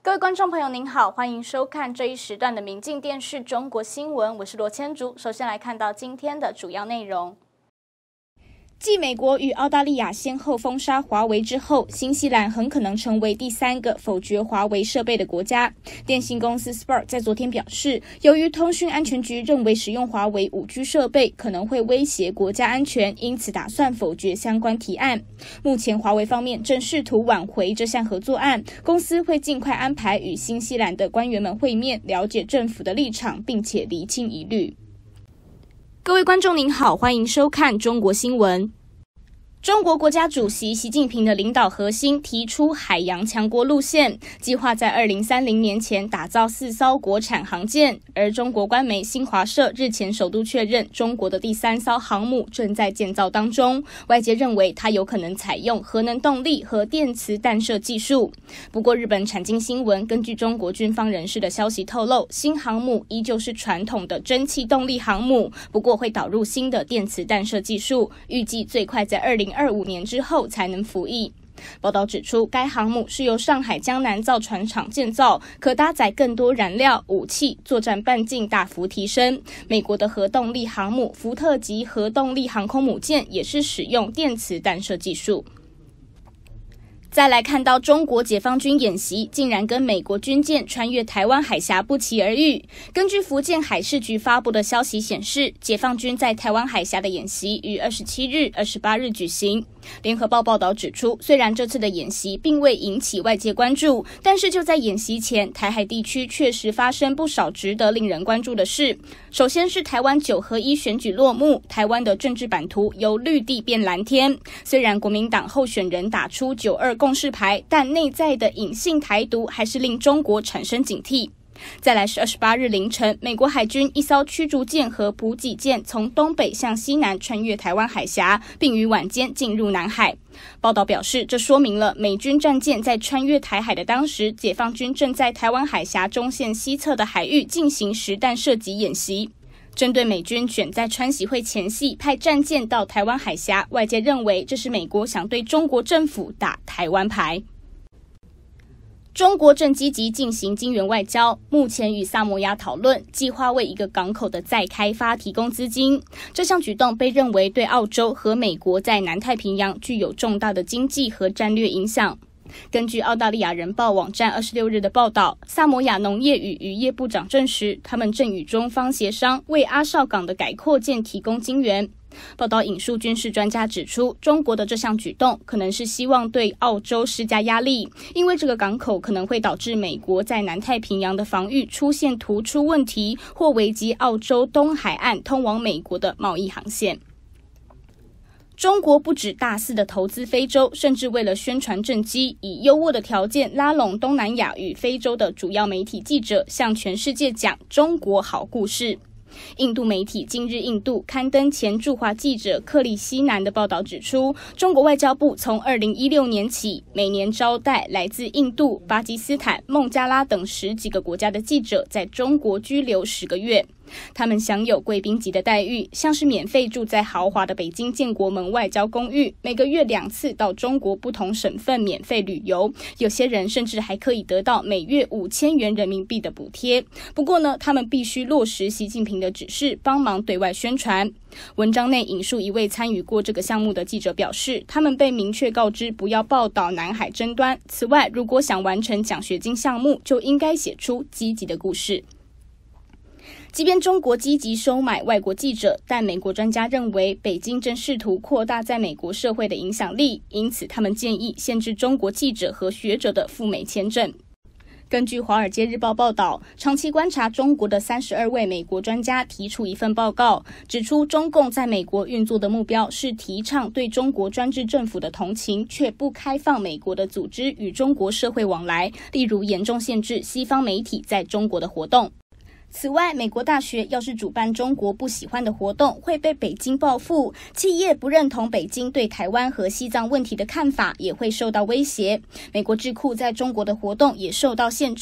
各位观众朋友您好，欢迎收看这一时段的民进电视中国新闻，我是罗千竹。首先来看到今天的主要内容。继美国与澳大利亚先后封杀华为之后，新西兰很可能成为第3个否决华为设备的国家。电信公司 Spark 在昨天表示，由于通讯安全局认为使用华为 5G 设备可能会威胁国家安全，因此打算否决相关提案。目前华为方面正试图挽回这项合作案，公司会尽快安排与新西兰的官员们会面，了解政府的立场，并且厘清疑虑。各位观众您好，欢迎收看中国新闻。中国国家主席习近平的领导核心提出海洋强国路线，计划在2030年前打造4艘国产航舰。而中国官媒新华社日前首度确认，中国的第3艘航母正在建造当中，外界认为它有可能采用核能动力和电磁弹射技术。不过日本产经新闻根据中国军方人士的消息透露，新航母依旧是传统的蒸汽动力航母，不过会导入新的电磁弹射技术，预计最快在2025年之后才能服役。报道指出，该航母是由上海江南造船厂建造，可搭载更多燃料、武器，作战半径大幅提升。美国的核动力航母福特级核动力航空母舰也是使用电磁弹射技术。再来看到中国解放军演习竟然跟美国军舰穿越台湾海峡不期而遇。根据福建海事局发布的消息显示，解放军在台湾海峡的演习于27日、28日举行。联合报报道指出，虽然这次的演习并未引起外界关注，但是就在演习前，台海地区确实发生不少值得令人关注的事。首先是台湾9合1选举落幕，台湾的政治版图由绿地变蓝天。虽然国民党候选人打出9·2共识牌，但内在的隐性台独还是令中国产生警惕。再来是28日凌晨，美国海军一艘驱逐舰和补给舰从东北向西南穿越台湾海峡，并于晚间进入南海。报道表示，这说明了美军战舰在穿越台海的当时，解放军正在台湾海峡中线西侧的海域进行实弹射击演习。针对美军选在川习会前夕派战舰到台湾海峡，外界认为这是美国想对中国政府打台湾牌。中国正积极进行金援外交，目前与萨摩亚讨论计划为一个港口的再开发提供资金。这项举动被认为对澳洲和美国在南太平洋具有重大的经济和战略影响。根据澳大利亚人报网站26日的报道，萨摩亚农业与渔业部长证实，他们正与中方协商为阿绍港的改扩建提供金援。报道引述军事专家指出，中国的这项举动可能是希望对澳洲施加压力，因为这个港口可能会导致美国在南太平洋的防御出现突出问题，或危及澳洲东海岸通往美国的贸易航线。中国不止大肆的投资非洲，甚至为了宣传政绩，以优渥的条件拉拢东南亚与非洲的主要媒体记者，向全世界讲中国好故事。印度媒体今日印度刊登前驻华记者克里希南的报道指出，中国外交部从2016年起，每年招待来自印度、巴基斯坦、孟加拉等10几个国家的记者在中国居留10个月。他们享有贵宾级的待遇，像是免费住在豪华的北京建国门外交公寓，每个月2次到中国不同省份免费旅游，有些人甚至还可以得到每月5000元人民币的补贴。不过呢，他们必须落实习近平的指示，帮忙对外宣传。文章内引述一位参与过这个项目的记者表示，他们被明确告知不要报道南海争端。此外，如果想完成奖学金项目，就应该写出积极的故事。即便中国积极收买外国记者，但美国专家认为北京正试图扩大在美国社会的影响力，因此他们建议限制中国记者和学者的赴美签证。根据《华尔街日报》报道，长期观察中国的32位美国专家提出一份报告，指出中共在美国运作的目标是提倡对中国专制政府的同情，却不开放美国的组织与中国社会往来，例如严重限制西方媒体在中国的活动。此外，美国大学要是主办中国不喜欢的活动，会被北京报复；企业不认同北京对台湾和西藏问题的看法，也会受到威胁。美国智库在中国的活动也受到限制。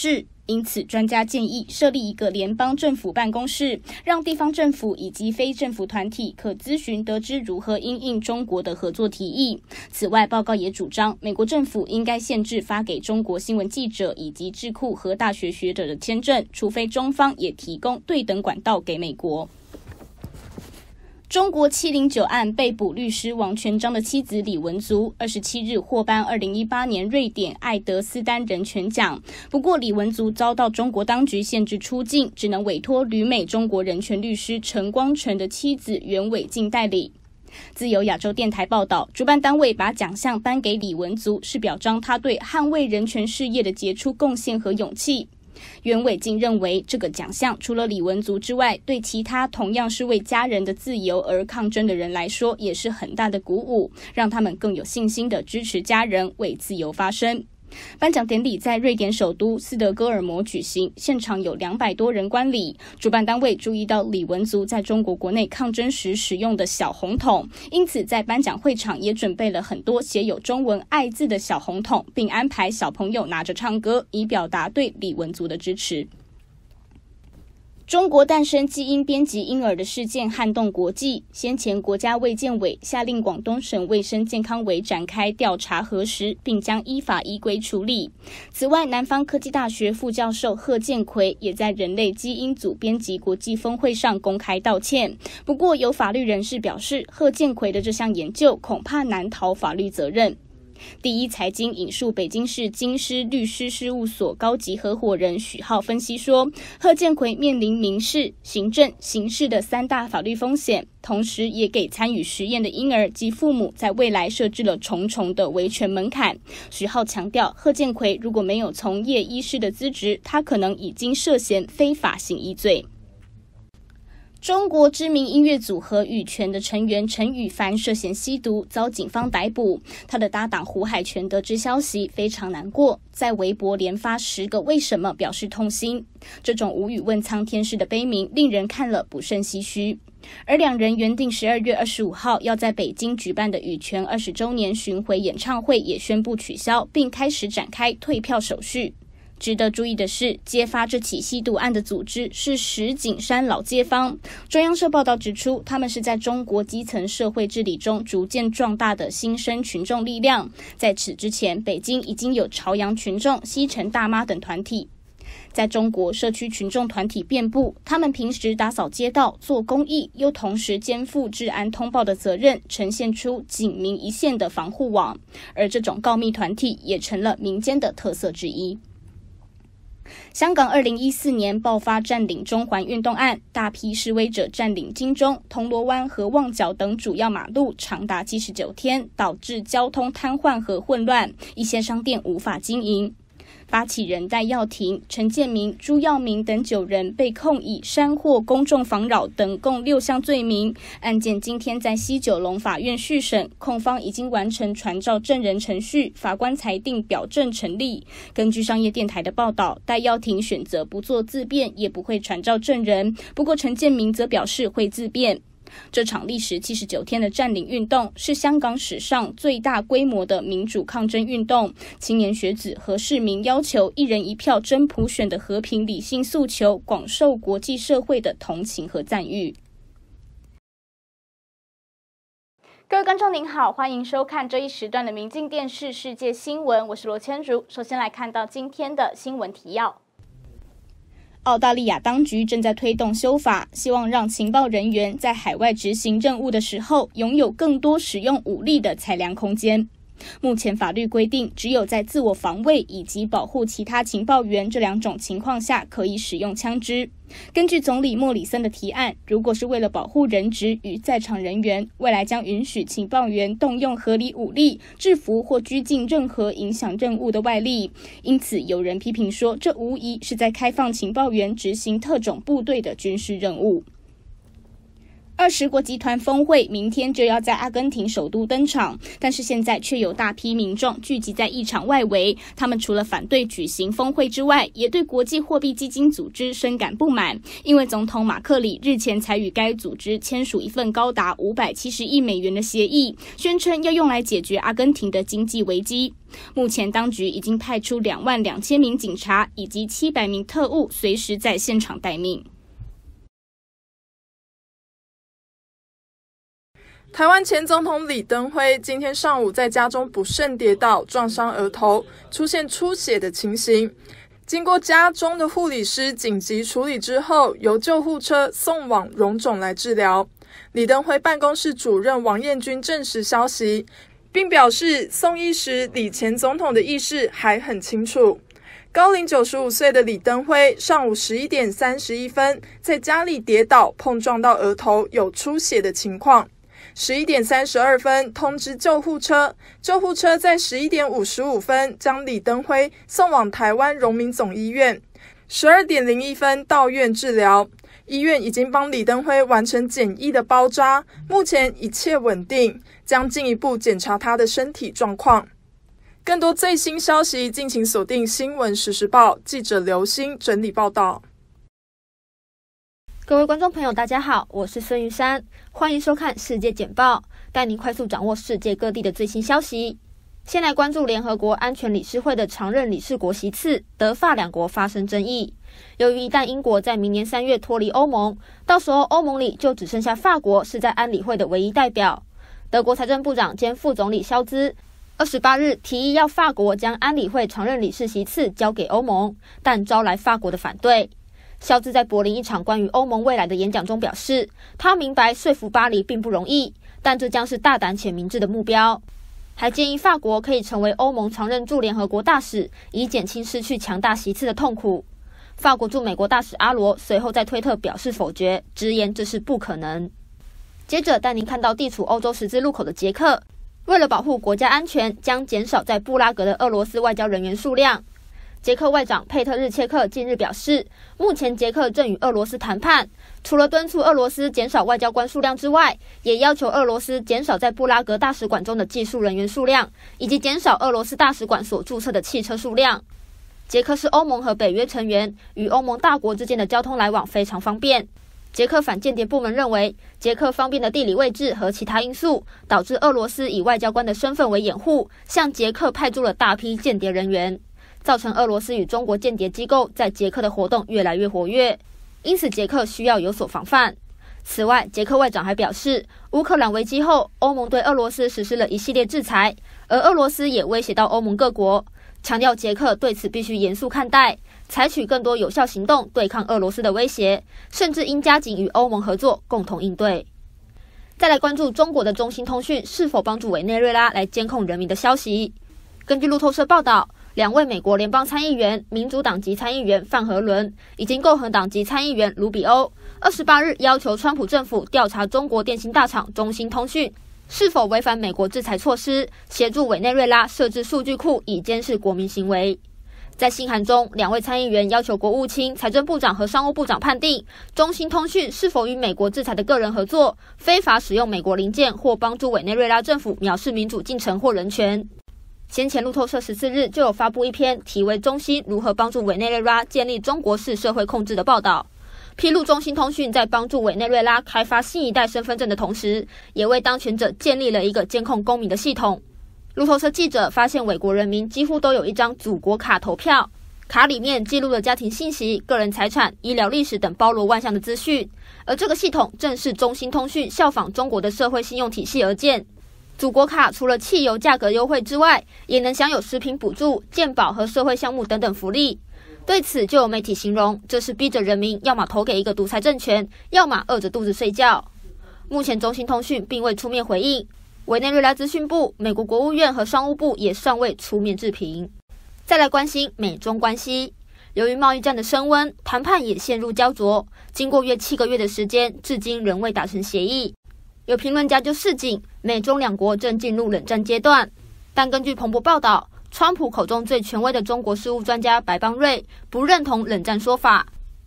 因此，专家建议设立一个联邦政府办公室，让地方政府以及非政府团体可咨询得知如何因应中国的合作提议。此外，报告也主张，美国政府应该限制发给中国新闻记者以及智库和大学学者的签证，除非中方也提供对等管道给美国。中国709案被捕律师王全璋的妻子李文足27日获颁2018年瑞典艾德斯丹人权奖。不过，李文足遭到中国当局限制出境，只能委托旅美中国人权律师陈光诚的妻子袁伟静代理。自由亚洲电台报道，主办单位把奖项颁给李文足，是表彰他对捍卫人权事业的杰出贡献和勇气。袁伟静认为，这个奖项除了李文足之外，对其他同样是为家人的自由而抗争的人来说，也是很大的鼓舞，让他们更有信心地支持家人为自由发声。颁奖典礼在瑞典首都斯德哥尔摩举行，现场有200多人观礼。主办单位注意到李文足在中国国内抗争时使用的小红桶，因此在颁奖会场也准备了很多写有中文爱字的小红桶，并安排小朋友拿着唱歌，以表达对李文足的支持。中国诞生基因编辑婴儿的事件撼动国际，先前国家卫健委下令广东省卫生健康委展开调查核实，并将依法依规处理。此外，南方科技大学副教授贺建奎也在人类基因组编辑国际峰会上公开道歉。不过，有法律人士表示，贺建奎的这项研究恐怕难逃法律责任。第一财经引述北京市京师律师事务所高级合伙人许浩分析说，贺建奎面临民事、行政、刑事的3大法律风险，同时也给参与实验的婴儿及父母在未来设置了重重的维权门槛。许浩强调，贺建奎如果没有从业医师的资质，他可能已经涉嫌非法行医罪。中国知名音乐组合羽泉的成员陈羽凡涉嫌吸毒，遭警方逮捕。他的搭档胡海泉得知消息非常难过，在微博连发10个为什么表示痛心。这种无语问苍天式的悲鸣，令人看了不胜唏嘘。而两人原定12月25号要在北京举办的羽泉20周年巡回演唱会也宣布取消，并开始展开退票手续。值得注意的是，揭发这起吸毒案的组织是石景山老街坊。中央社报道指出，他们是在中国基层社会治理中逐渐壮大的新生群众力量。在此之前，北京已经有朝阳群众、西城大妈等团体。在中国，社区群众团体遍布，他们平时打扫街道、做公益，又同时肩负治安通报的责任，呈现出警民一线的防护网。而这种告密团体也成了民间的特色之一。香港2014年爆发占领中环运动案，大批示威者占领金钟、铜锣湾和旺角等主要马路长达79天，导致交通瘫痪和混乱，一些商店无法经营。发起人戴耀廷、陈建明、朱耀明等9人被控以煽惑公众妨扰等共6项罪名。案件今天在西九龙法院续审，控方已经完成传召证人程序，法官裁定表证成立。根据商业电台的报道，戴耀廷选择不做自辩，也不会传召证人，不过陈建明则表示会自辩。这场历时79天的占领运动是香港史上最大规模的民主抗争运动，青年学子和市民要求一人一票真普选的和平理性诉求，广受国际社会的同情和赞誉。各位观众您好，欢迎收看这一时段的民进电视世界新闻，我是罗千竹。首先来看到今天的新闻提要。澳大利亚当局正在推动修法，希望让情报人员在海外执行任务的时候，拥有更多使用武力的裁量空间。目前法律规定，只有在自我防卫以及保护其他情报员这2种情况下可以使用枪支。根据总理莫里森的提案，如果是为了保护人质与在场人员，未来将允许情报员动用合理武力，制服或拘禁任何影响任务的外力。因此，有人批评说，这无疑是在开放情报员执行特种部队的军事任务。 20国集团峰会明天就要在阿根廷首都登场，但是现在却有大批民众聚集在议场外围。他们除了反对举行峰会之外，也对国际货币基金组织深感不满，因为总统马克里日前才与该组织签署一份高达570亿美元的协议，宣称要用来解决阿根廷的经济危机。目前当局已经派出22000名警察以及700名特务，随时在现场待命。 台湾前总统李登辉今天上午在家中不慎跌倒，撞伤额头，出现出血的情形。经过家中的护理师紧急处理之后，由救护车送往荣总来治疗。李登辉办公室主任王彦军证实消息，并表示送医时李前总统的意识还很清楚。高龄95岁的李登辉上午11点31分在家里跌倒，碰撞到额头，有出血的情况。11点32分通知救护车，救护车在11点55分将李登辉送往台湾荣民总医院。12点01分到院治疗，医院已经帮李登辉完成简易的包扎，目前一切稳定，将进一步检查他的身体状况。更多最新消息，敬请锁定新闻时时报，记者刘星整理报道。 各位观众朋友，大家好，我是孙玉珊，欢迎收看世界简报，带您快速掌握世界各地的最新消息。先来关注联合国安全理事会的常任理事国席次，德法两国发生争议。由于一旦英国在明年3月脱离欧盟，到时候欧盟里就只剩下法国是在安理会的唯一代表。德国财政部长兼副总理肖兹28日提议要法国将安理会常任理事席次交给欧盟，但招来法国的反对。肖兹在柏林一场关于欧盟未来的演讲中表示，他明白说服巴黎并不容易，但这将是大胆且明智的目标。还建议法国可以成为欧盟常任驻联合国大使，以减轻失去强大席次的痛苦。法国驻美国大使阿罗随后在推特表示否决，直言这是不可能。接着带您看到地处欧洲十字路口的捷克，为了保护国家安全，将减少在布拉格的俄罗斯外交人员数量。捷克外长佩特日切克近日表示，目前捷克正与俄罗斯谈判，除了敦促俄罗斯减少外交官数量之外，也要求俄罗斯减少在布拉格大使馆中的技术人员数量，以及减少俄罗斯大使馆所注册的汽车数量。捷克是欧盟和北约成员，与欧盟大国之间的交通来往非常方便。捷克反间谍部门认为，捷克方便的地理位置和其他因素，导致俄罗斯以外交官的身份为掩护，向捷克派驻了大批间谍人员，造成俄罗斯与中国间谍机构在捷克的活动越来越活跃，因此捷克需要有所防范。此外，捷克外长还表示，乌克兰危机后，欧盟对俄罗斯实施了一系列制裁，而俄罗斯也威胁到欧盟各国，强调捷克对此必须严肃看待，采取更多有效行动对抗俄罗斯的威胁，甚至应加紧与欧盟合作，共同应对。再来关注中国的中兴通讯是否帮助委内瑞拉来监控人民的消息。根据路透社报道，2位美国联邦参议员、民主党籍参议员范和伦以及共和党籍参议员卢比欧28日要求川普政府调查中国电信大厂中兴通讯是否违反美国制裁措施，协助委内瑞拉设置数据库以监视国民行为。在信函中，2位参议员要求国务卿、财政部长和商务部长判定中兴通讯是否与美国制裁的个人合作，非法使用美国零件或帮助委内瑞拉政府藐视民主进程或人权。先前路透社14日就有发布一篇题为《中兴如何帮助委内瑞拉建立中国式社会控制》的报道，披露中兴通讯在帮助委内瑞拉开发新一代身份证的同时，也为当权者建立了一个监控公民的系统。路透社记者发现，美国人民几乎都有一张祖国卡投票，卡里面记录了家庭信息、个人财产、医疗历史等包罗万象的资讯，而这个系统正是中兴通讯效仿中国的社会信用体系而建。祖国卡除了汽油价格优惠之外，也能享有食品补助、健保和社会项目等等福利。对此，就有媒体形容，这是逼着人民要么投给一个独裁政权，要么饿着肚子睡觉。目前中兴通讯并未出面回应，委内瑞拉资讯部、美国国务院和商务部也尚未出面置评。再来关心美中关系，由于贸易战的升温，谈判也陷入焦灼，经过约7个月的时间，至今仍未达成协议。有评论家就示警，美中两国正进入冷战阶段。但根据彭博报道，川普口中最权威的中国事务专家白邦瑞不认同冷战说法。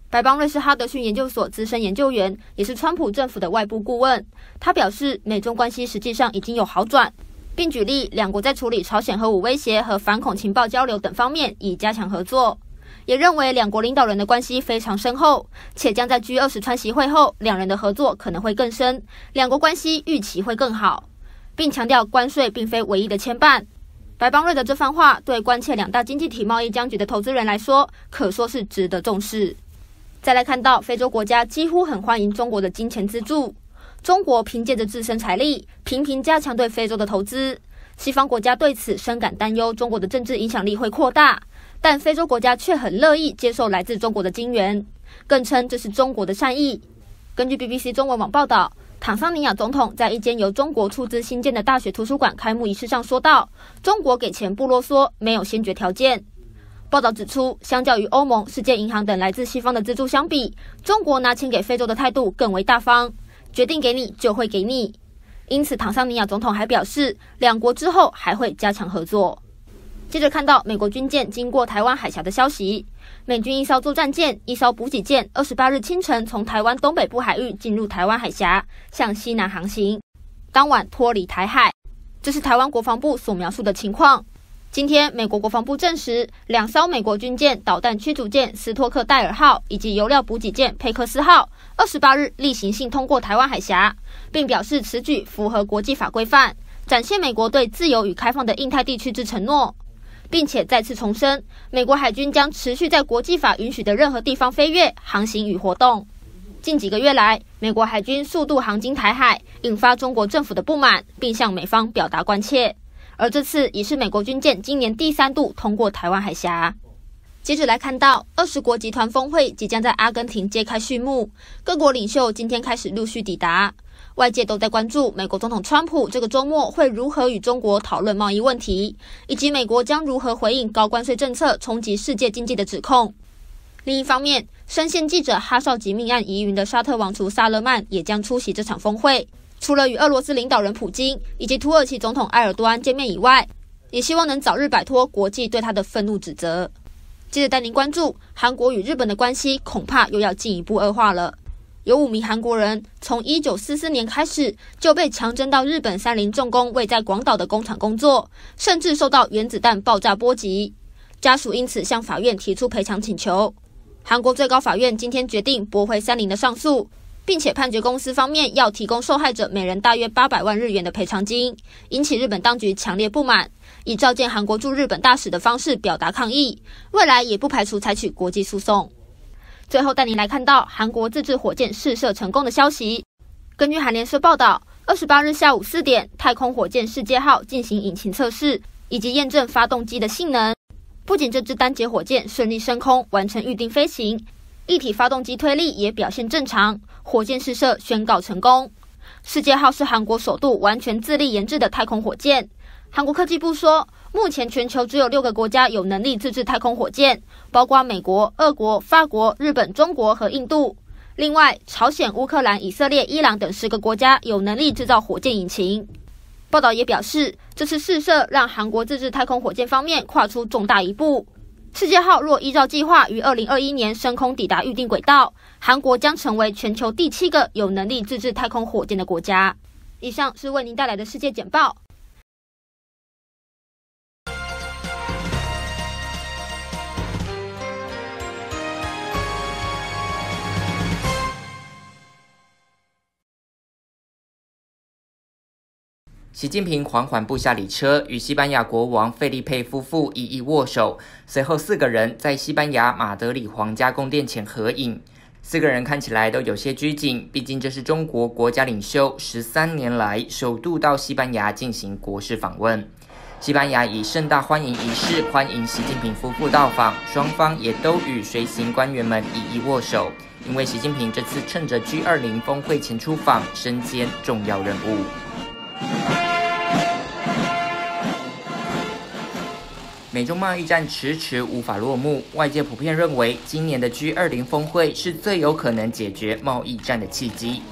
白邦瑞是哈德逊研究所资深研究员，也是川普政府的外部顾问。他表示，美中关系实际上已经有好转，并举例两国在处理朝鲜核武威胁和反恐情报交流等方面已加强合作。也认为两国领导人的关系非常深厚，且将在 G20 川习会后，两人的合作可能会更深，两国关系预期会更好，并强调关税并非唯一的牵绊。白邦瑞的这番话对关切两大经济体贸易僵局的投资人来说，可说是值得重视。再来看到非洲国家几乎很欢迎中国的金钱资助，中国凭借着自身财力，频频加强对非洲的投资。西方国家对此深感担忧，中国的政治影响力会扩大，但非洲国家却很乐意接受来自中国的金援，更称这是中国的善意。根据 BBC 中文网报道，坦桑尼亚总统在一间由中国出资新建的大学图书馆开幕仪式上说道：“中国给钱不啰嗦，没有先决条件。”报道指出，相较于欧盟、世界银行等来自西方的资助相比，中国拿钱给非洲的态度更为大方，决定给你就会给你。因此，坦桑尼亚总统还表示，两国之后还会加强合作。接着看到美国军舰经过台湾海峡的消息，美军一艘作战舰、一艘补给舰28日清晨从台湾东北部海域进入台湾海峡，向西南航行，当晚脱离台海。这是台湾国防部所描述的情况。今天，美国国防部证实，两艘美国军舰导弹驱逐舰斯托克戴尔号以及油料补给舰佩克斯号28日例行性通过台湾海峡，并表示此举符合国际法规范，展现美国对自由与开放的印太地区之承诺，并且再次重申，美国海军将持续在国际法允许的任何地方飞越、航行与活动。近几个月来，美国海军速度航经台海，引发中国政府的不满，并向美方表达关切。而这次已是美国军舰今年第3度通过台湾海峡。接着来看到20国集团峰会即将在阿根廷揭开序幕，各国领袖今天开始陆续抵达，外界都在关注美国总统川普这个周末会如何与中国讨论贸易问题，以及美国将如何回应高关税政策冲击世界经济的指控。另一方面，深陷记者哈绍吉命案疑云的沙特王储萨勒曼也将出席这场峰会。除了与俄罗斯领导人普京以及土耳其总统埃尔多安见面以外，也希望能早日摆脱国际对他的愤怒指责。接着带您关注韩国与日本的关系恐怕又要进一步恶化了。有5名韩国人从1944年开始就被强征到日本三菱重工位在广岛的工厂工作，甚至受到原子弹爆炸波及，家属因此向法院提出赔偿请求。韩国最高法院今天决定驳回三菱的上诉，并且判决公司方面要提供受害者每人大约800万日元的赔偿金，引起日本当局强烈不满，以召见韩国驻日本大使的方式表达抗议，未来也不排除采取国际诉讼。最后带您来看到韩国自制火箭试射成功的消息。根据韩联社报道，28日下午4点，太空火箭世界号进行引擎测试以及验证发动机的性能。不仅这支单节火箭顺利升空，完成预定飞行，一体发动机推力也表现正常，火箭试射宣告成功。世界号是韩国首度完全自力研制的太空火箭。韩国科技部说，目前全球只有6个国家有能力自制太空火箭，包括美国、俄国、法国、日本、中国和印度。另外，朝鲜、乌克兰、以色列、伊朗等10个国家有能力制造火箭引擎。报道也表示，这次试射让韩国自制太空火箭方面跨出重大一步。世界号若依照计划于2021年升空抵达预定轨道，韩国将成为全球第7个有能力自制太空火箭的国家。以上是为您带来的世界简报。 习近平缓缓步下礼车，与西班牙国王费利佩夫妇一一握手。随后4个人在西班牙马德里皇家宫殿前合影。4个人看起来都有些拘谨，毕竟这是中国国家领袖13年来首度到西班牙进行国事访问。西班牙以盛大欢迎仪式欢迎习近平夫妇到访，双方也都与随行官员们一一握手。因为习近平这次趁着 G20 峰会前出访，身兼重要任务。美中贸易战迟迟无法落幕，外界普遍认为今年的 G20 峰会是最有可能解决贸易战的契机。不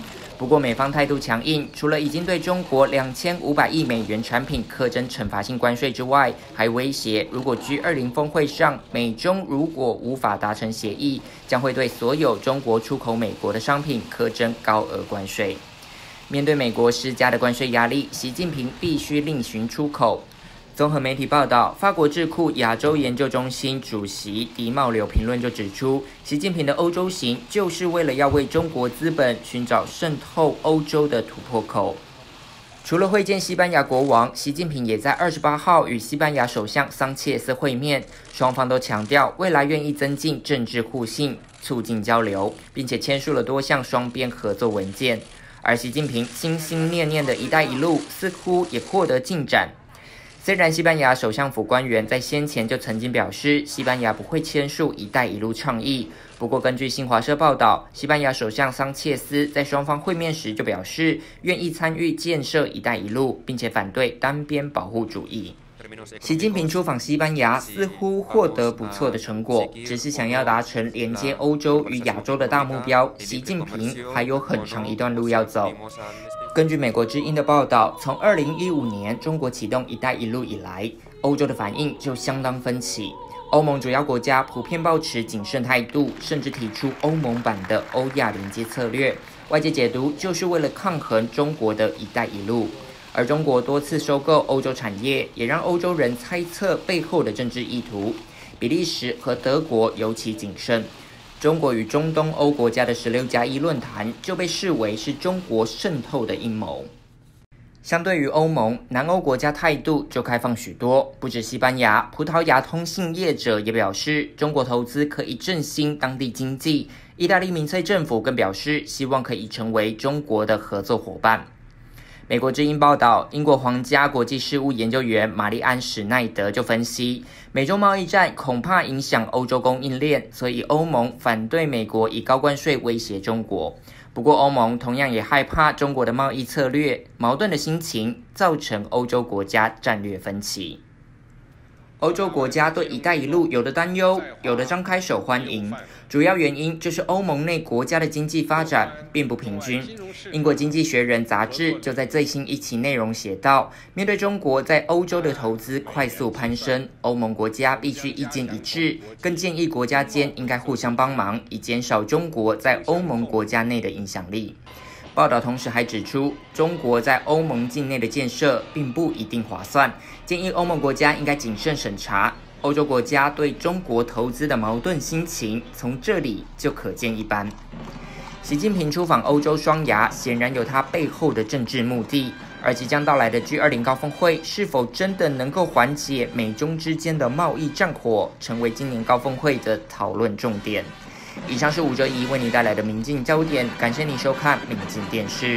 不过美方态度强硬，除了已经对中国2500亿美元产品课征惩罚性关税之外，还威胁如果 G20 峰会上美中如果无法达成协议，将会对所有中国出口美国的商品课征高额关税。面对美国施加的关税压力，习近平必须另寻出口。综合媒体报道，法国智库亚洲研究中心主席狄茂柳评论就指出，习近平的欧洲行就是为了要为中国资本寻找渗透欧洲的突破口。除了会见西班牙国王，习近平也在28号与西班牙首相桑切斯会面，双方都强调未来愿意增进政治互信，促进交流，并且签署了多项双边合作文件。而习近平心心念念的“一带一路”似乎也获得进展。虽然西班牙首相府官员在先前就曾经表示，西班牙不会签署“一带一路”倡议，不过根据新华社报道，西班牙首相桑切斯在双方会面时就表示，愿意参与建设“一带一路”，并且反对单边保护主义。习近平出访西班牙似乎获得不错的成果，只是想要达成连接欧洲与亚洲的大目标，习近平还有很长一段路要走。根据美国之音的报道，从2015年中国启动“一带一路”以来，欧洲的反应就相当分歧。欧盟主要国家普遍抱持谨慎态度，甚至提出欧盟版的欧亚连接策略，外界解读就是为了抗衡中国的一带一路。而中国多次收购欧洲产业，也让欧洲人猜测背后的政治意图。比利时和德国尤其谨慎。中国与中东欧国家的16+1论坛就被视为是中国渗透的阴谋。相对于欧盟，南欧国家态度就开放许多，不止西班牙，葡萄牙通信业者也表示，中国投资可以振兴当地经济。意大利民粹政府更表示，希望可以成为中国的合作伙伴。美国之音报道，英国皇家国际事务研究员玛丽安·史奈德就分析，美中贸易战恐怕影响欧洲供应链，所以欧盟反对美国以高关税威胁中国。不过，欧盟同样也害怕中国的贸易策略，矛盾的心情造成欧洲国家战略分歧。欧洲国家对“一带一路”有的担忧，有的张开手欢迎。主要原因就是欧盟内国家的经济发展并不平均。英国经济学人杂志就在最新一期内容写道，面对中国在欧洲的投资快速攀升，欧盟国家必须意见一致，更建议国家间应该互相帮忙，以减少中国在欧盟国家内的影响力。报道同时还指出，中国在欧盟境内的建设并不一定划算，建议欧盟国家应该谨慎审查。欧洲国家对中国投资的矛盾心情，从这里就可见一斑。习近平出访欧洲双牙，显然有他背后的政治目的，而即将到来的 G20 高峰会是否真的能够缓解美中之间的贸易战火，成为今年高峰会的讨论重点。以上是吴哲仪为你带来的民进焦点，感谢你收看民进电视。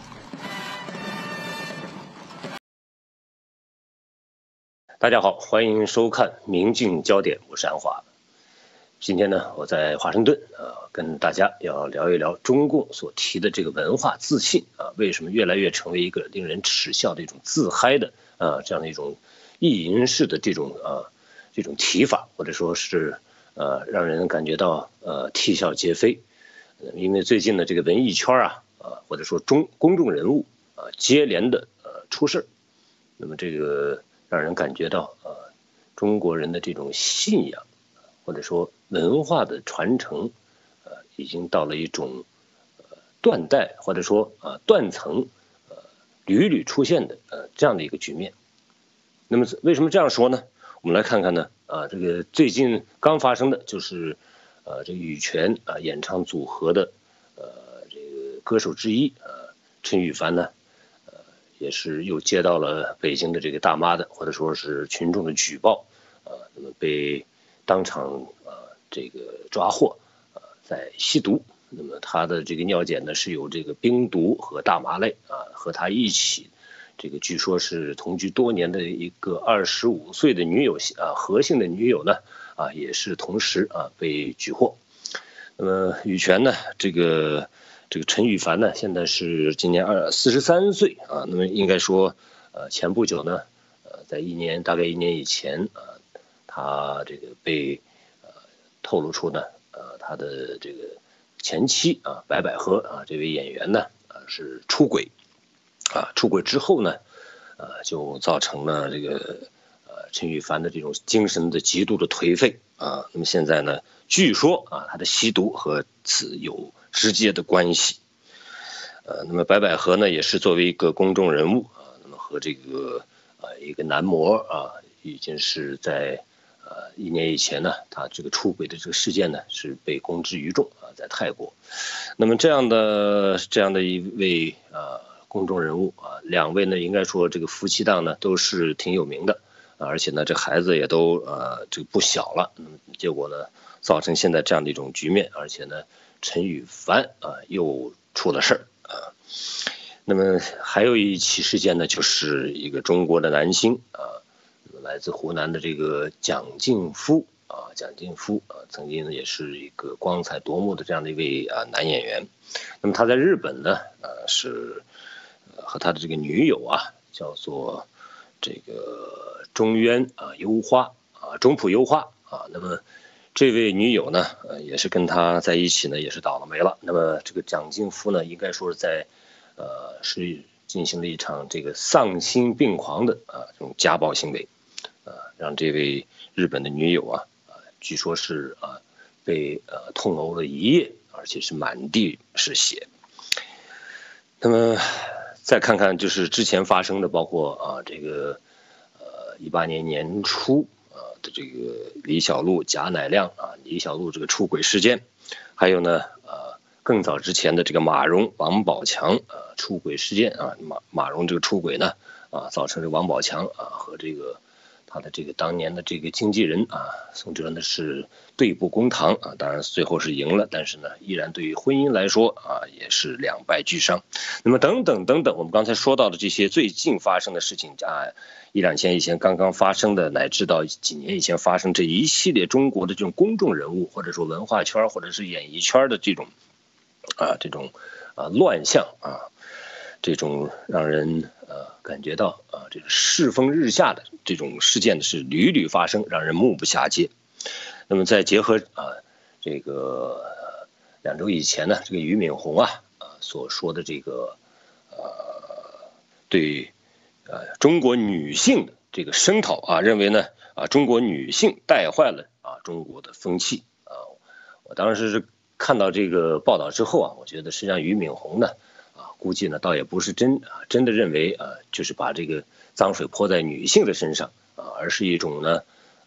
大家好，欢迎收看民进焦点，我是安华。今天呢，我在华盛顿跟大家要聊一聊中共所提的这个文化自信为什么越来越成为一个令人耻笑的一种自嗨的这样的一种意淫式的这种提法，或者说是让人感觉到啼笑皆非。因为最近的这个文艺圈或者说公众人物接连的出事，那么这个让人感觉到中国人的这种信仰或者说文化的传承已经到了一种断代或者说断层屡屡出现的这样的一个局面。那么为什么这样说呢？我们来看看呢这个最近刚发生的就是这个羽泉演唱组合的这个歌手之一陈羽凡呢也是又接到了北京的这个大妈的或者说是群众的举报那么被当场这个抓获在吸毒。那么他的这个尿检呢是有这个冰毒和大麻类和他一起这个据说是同居多年的一个25岁的女友何姓的女友呢也是同时被举获。那么羽泉呢这个陈羽凡呢现在是今年43岁那么应该说前不久呢在大概一年以前他这个被透露出呢他的这个前妻白百合这位演员呢是出轨，出轨之后呢，就造成了这个陈羽凡的这种精神的极度的颓废啊。那么现在呢，据说他的吸毒和此有直接的关系。那么白百合呢，也是作为一个公众人物那么和这个一个男模已经是在1年以前呢，他这个出轨的这个事件呢是被公之于众在泰国。那么这样的一位公众人物2位呢，应该说这个夫妻档呢都是挺有名的而且呢这孩子也都这个不小了。结果呢造成现在这样的一种局面，而且呢陈羽凡又出了事儿那么还有一起事件呢，就是一个中国的男星来自湖南的这个蒋劲夫曾经呢也是一个光彩夺目的这样的一位男演员。那么他在日本呢是和他的这个女友叫做这个中浦优花那么这位女友呢也是跟他在一起呢也是倒了霉了。那么这个蒋劲夫呢应该说是在是进行了一场这个丧心病狂的这种家暴行为让这位日本的女友据说是被痛殴了1夜，而且是满地是血。那么再看看就是之前发生的，包括这个18年年初的这个李小璐贾乃亮李小璐这个出轨事件，还有呢更早之前的这个马蓉王宝强出轨事件马蓉这个出轨呢造成这王宝强和这个他的这个当年的这个经纪人宋哲呢是对簿公堂当然最后是赢了，但是呢依然对于婚姻来说也是2败俱伤。那么等等，我们刚才说到的这些最近发生的事情1-2天以前刚刚发生的，乃至到几年以前发生这一系列中国的这种公众人物或者说文化圈或者是演艺圈的这种乱象这种让人感觉到这个世风日下的这种事件是屡屡发生，让人目不暇接。那么再结合这个2周以前呢，这个俞敏洪所说的这个对中国女性的这个声讨认为呢中国女性带坏了中国的风气我当时是看到这个报道之后我觉得实际上俞敏洪呢估计呢倒也不是真的认为就是把这个脏水泼在女性的身上而是一种呢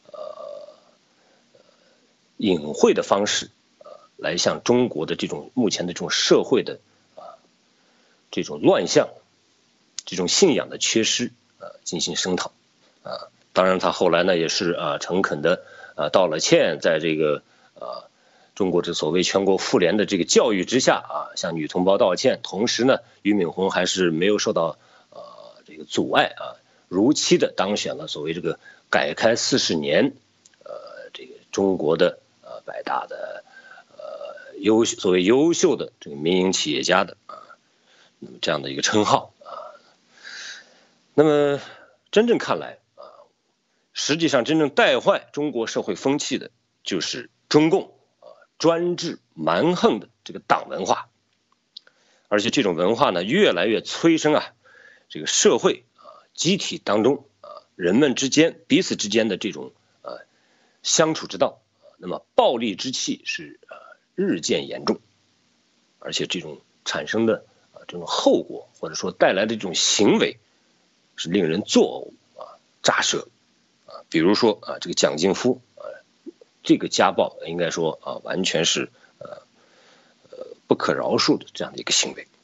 隐晦的方式来向中国的这种目前的这种社会的这种乱象这种信仰的缺失进行声讨当然他后来呢也是诚恳的道了歉，在这个中国这所谓全国妇联的这个教育之下向女同胞道歉。同时呢俞敏洪还是没有受到这个阻碍如期的当选了所谓这个改开40年这个中国的100大的所谓优秀的这个民营企业家的那么这样的一个称号那么真正看来实际上真正带坏中国社会风气的就是中共专制蛮横的这个党文化，而且这种文化呢越来越催生这个社会集体当中人们之间彼此之间的这种相处之道，那么暴力之气是日渐严重，而且这种产生的这种后果或者说带来的这种行为是令人作呕咋舌比如说这个蒋劲夫这个家暴应该说完全是不可饶恕的这样的一个行为。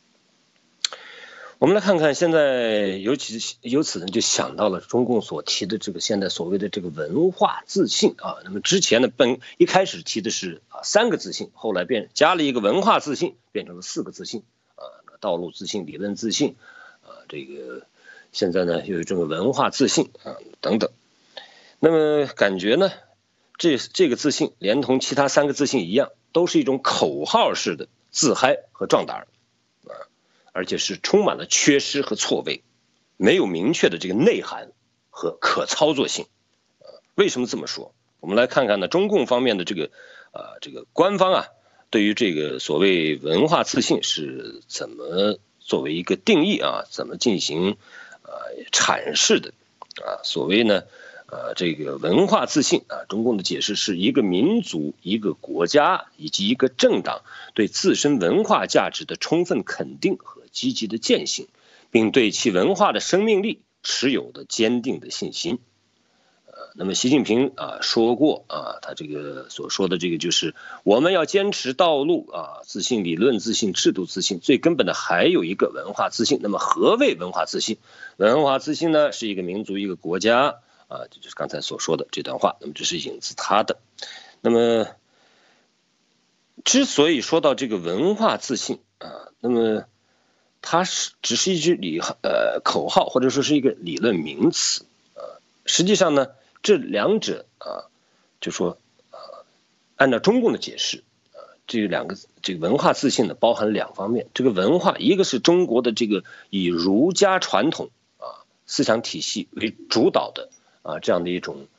我们来看看现在由此呢就想到了中共所提的这个现在所谓的这个文化自信那么之前呢一开始提的是3个自信，后来加了一个文化自信，变成了4个自信道路自信、理论自信这个现在呢又有这个文化自信等等。那么感觉呢这个自信连同其他3个自信一样，都是一种口号式的自嗨和壮胆而且是充满了缺失和错位，没有明确的这个内涵和可操作性为什么这么说？我们来看看呢中共方面的这个官方对于这个所谓文化自信是怎么作为一个定义啊，怎么进行阐释的啊？所谓呢，这个文化自信啊，中共的解释是一个民族、一个国家以及一个政党对自身文化价值的充分肯定和积极的践行，并对其文化的生命力持有的坚定的信心。那么习近平说过他这个所说的这个就是我们要坚持道路自信理论自信制度自信，最根本的还有一个文化自信。那么何谓文化自信？文化自信呢是一个民族一个国家这就是刚才所说的这段话。那么这是引自他的。那么之所以说到这个文化自信那么它只是一句口号或者说是一个理论名词实际上呢。这两者就说按照中共的解释这个文化自信呢包含两方面。这个文化一个是中国的这个以儒家传统思想体系为主导的这样的一种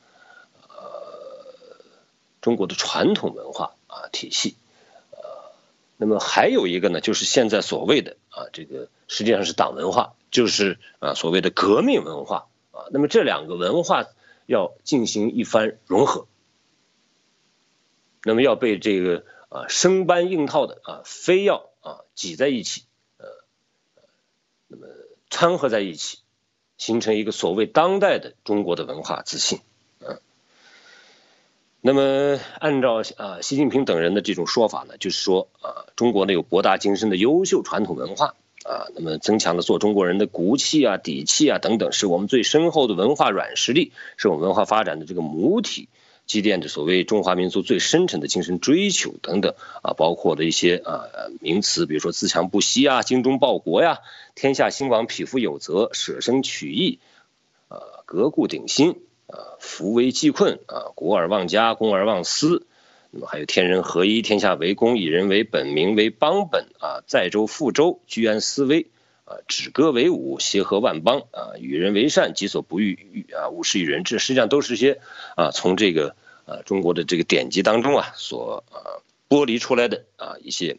中国的传统文化体系那么还有一个呢就是现在所谓的这个实际上是党文化，就是所谓的革命文化那么这两个文化要进行一番融合，那么要被这个生搬硬套的非要挤在一起那么掺和在一起，形成一个所谓当代的中国的文化自信那么按照习近平等人的这种说法呢，就是说中国呢有博大精深的优秀传统文化那么增强了做中国人的骨气底气等等，是我们最深厚的文化软实力，是我们文化发展的这个母体，积淀着所谓中华民族最深沉的精神追求等等包括的一些名词，比如说自强不息精忠报国天下兴亡匹夫有责，舍生取义革故鼎新扶危济困国而忘家，公而忘私。那么还有天人合一，天下为公，以人为本，民为邦本载舟覆舟，居安思危止戈为武，协和万邦与人为善，己所不欲勿施于人。这实际上都是一些从这个中国的这个典籍当中所剥离出来的一些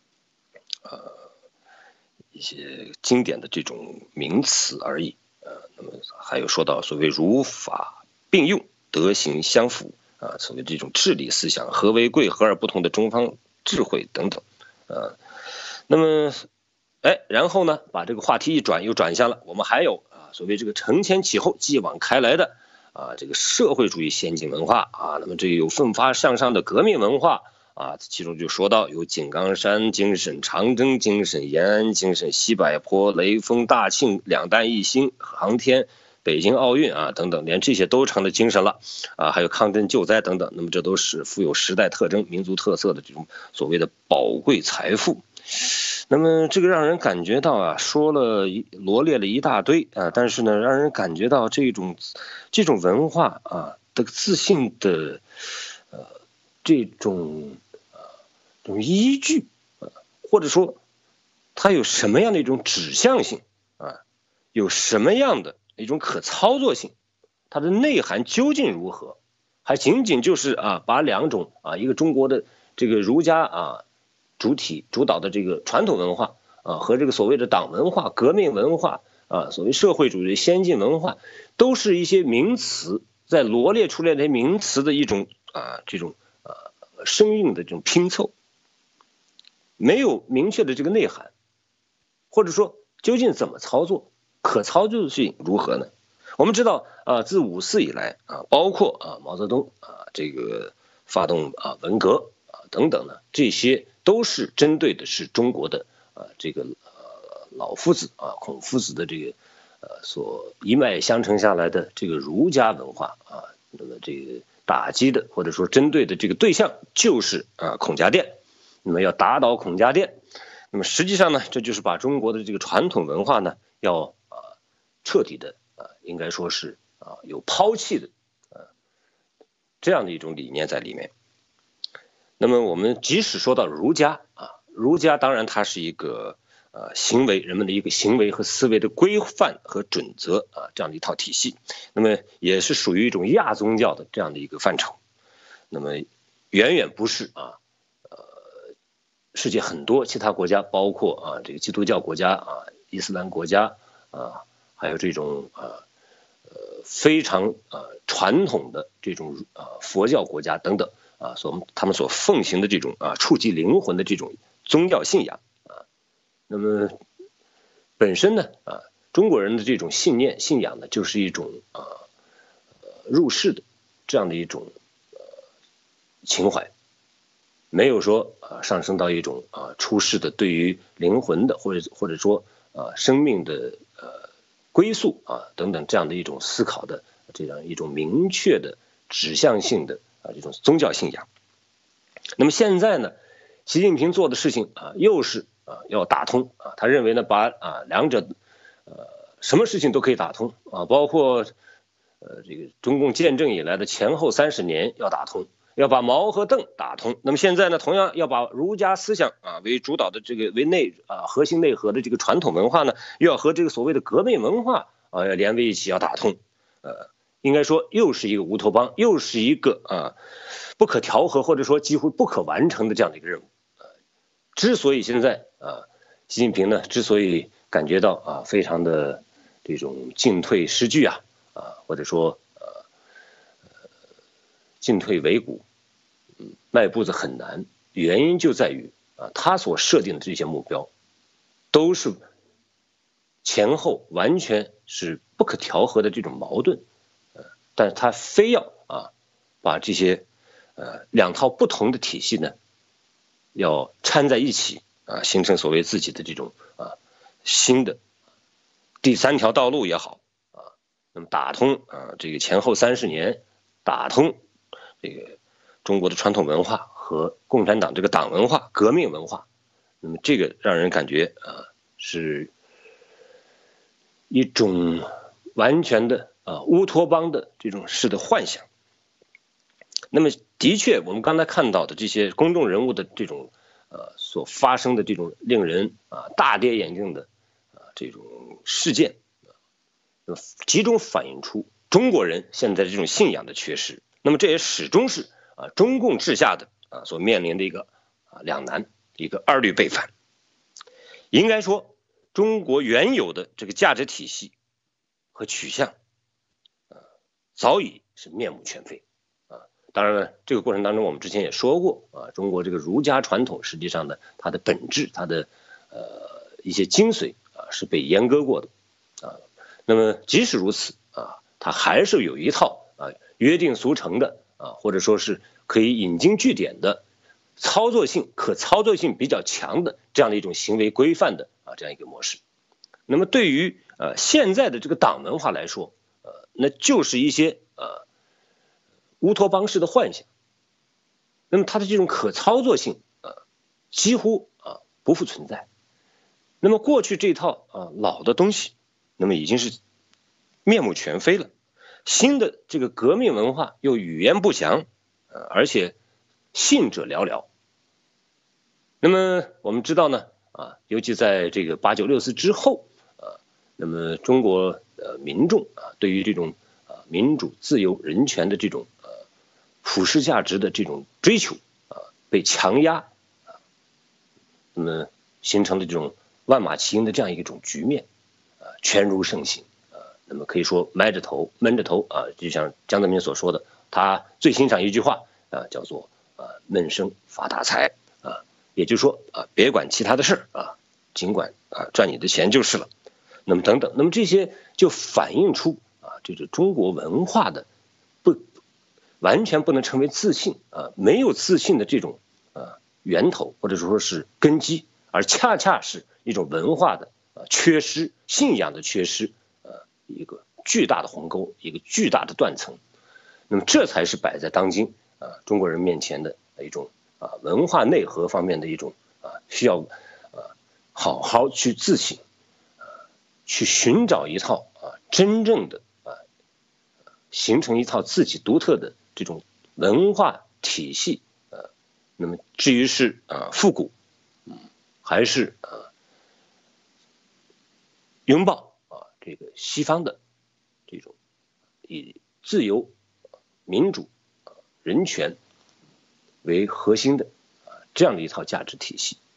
经典的这种名词而已那么还有说到所谓儒法并用，德行相符所谓这种治理思想，和为贵，和而不同的中方智慧等等那么然后呢把这个话题又转向了我们还有所谓这个承前启后继往开来的这个社会主义先进文化那么这有奋发向上的革命文化其中就说到有井冈山精神、长征精神、延安精神、西柏坡、雷锋大庆、两弹一星、航天、北京奥运等等，连这些都成了精神了还有抗震救灾等等。那么这都是富有时代特征、民族特色的这种所谓的宝贵财富。那么这个让人感觉到罗列了一大堆但是呢，让人感觉到这种文化的自信的这种依据或者说它有什么样的一种指向性有什么样的一种可操作性，它的内涵究竟如何？还仅仅就是把两种一个中国的这个儒家主导的这个传统文化和这个所谓的党文化、革命文化所谓社会主义先进文化，都是一些名词，在罗列出来的名词的一种这种生硬的这种拼凑，没有明确的这个内涵，或者说究竟怎么操作，可操作性如何呢？我们知道自54以来包括毛泽东这个发动文革等等呢，这些都是针对的是中国的这个老夫子孔夫子的这个所一脉相承下来的这个儒家文化那么这个打击的或者说针对的这个对象就是孔家店，那么要打倒孔家店。那么实际上呢，这就是把中国的这个传统文化呢要彻底的应该说是有抛弃的这样的一种理念在里面。那么我们即使说到儒家儒家当然它是一个行为人们的一个行为和思维的规范和准则这样的一套体系，那么也是属于一种亚宗教的这样的一个范畴，那么远远不是世界很多其他国家，包括这个基督教国家伊斯兰国家还有这种非常传统的这种佛教国家等等他们所奉行的这种触及灵魂的这种宗教信仰那么本身呢中国人的这种信仰呢，就是一种入世的这样的一种情怀，没有说上升到一种出世的对于灵魂的或者说生命的归宿等等这样的一种思考的这样一种明确的指向性的这种宗教信仰。那么现在呢，习近平做的事情又是要打通他认为呢把两者什么事情都可以打通包括这个中共建政以来的前后30年要打通，要把毛和邓打通。那么现在呢，同样要把儒家思想为主导的这个核心内核的这个传统文化呢，又要和这个所谓的革命文化要连为一起要打通。应该说又是一个乌托邦，又是一个不可调和或者说几乎不可完成的这样的一个任务。之所以现在习近平呢，之所以感觉到非常的这种进退失据或者说进退维谷，迈步子很难，原因就在于他所设定的这些目标都是前后完全是不可调和的这种矛盾，但是他非要把这些两套不同的体系呢要掺在一起形成所谓自己的这种新的第3条道路也好那么打通这个前后30年，打通这个中国的传统文化和共产党这个党文化、革命文化，那么这个让人感觉是一种完全的乌托邦的这种式的幻想。那么的确，我们刚才看到的这些公众人物的这种所发生的这种令人大跌眼镜的这种事件，集中反映出中国人现在这种信仰的缺失。那么这也始终是中共治下的所面临的一个两难，一个二律背反。应该说，中国原有的这个价值体系和取向早已是面目全非当然了，这个过程当中我们之前也说过中国这个儒家传统实际上呢，它的本质，它的一些精髓是被阉割过的那么即使如此它还是有一套约定俗成的或者说是可以引经据典的可操作性比较强的这样的一种行为规范的这样一个模式。那么对于现在的这个党文化来说那就是一些乌托邦式的幻想。那么它的这种可操作性几乎不复存在。那么过去这套老的东西那么已经是面目全非了，新的这个革命文化又语言不详而且信者寥寥。那么我们知道呢尤其在这个8964之后那么中国民众对于这种民主自由人权的这种普世价值的这种追求被强压那么形成了这种万马齐喑的这样一种局面权如盛行那么可以说闷着头就像江泽民所说的，他最欣赏一句话叫做闷声发大财也就是说别管其他的事尽管赚你的钱就是了。那么等等，那么这些就反映出这个中国文化的完全不能称为自信没有自信的这种源头或者说是根基，而恰恰是一种文化的缺失、信仰的缺失一个巨大的鸿沟，一个巨大的断层。那么这才是摆在当今中国人面前的一种文化内核方面的一种需要好好去自省去寻找一套真正的形成一套自己独特的这种文化体系那么至于是复古还是拥抱这个西方的这种以自由、民主、人权为核心的这样的一套价值体系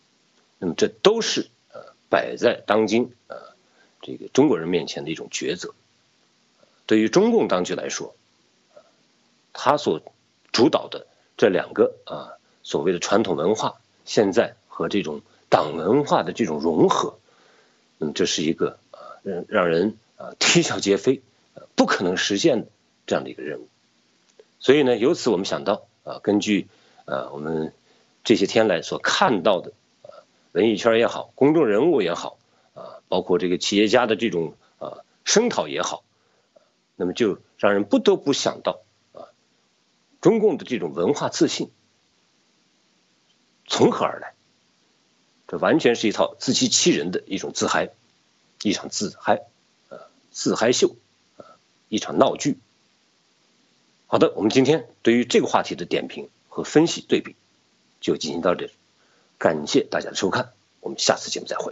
那么这都是摆在当今这个中国人面前的一种抉择。对于中共当局来说，他所主导的这两个所谓的传统文化，现在和这种党文化的这种融合，那么这是一个让人啼笑皆非、不可能实现的这样的一个任务。所以呢，由此我们想到根据我们这些天来所看到的文艺圈也好，公众人物也好，包括这个企业家的这种声讨也好，那么就让人不得不想到中共的这种文化自信从何而来？这完全是一套自欺欺人的一种自嗨，一场自嗨秀，一场闹剧。好的，我们今天对于这个话题的点评和分析对比就进行到这里，感谢大家的收看，我们下次节目再会。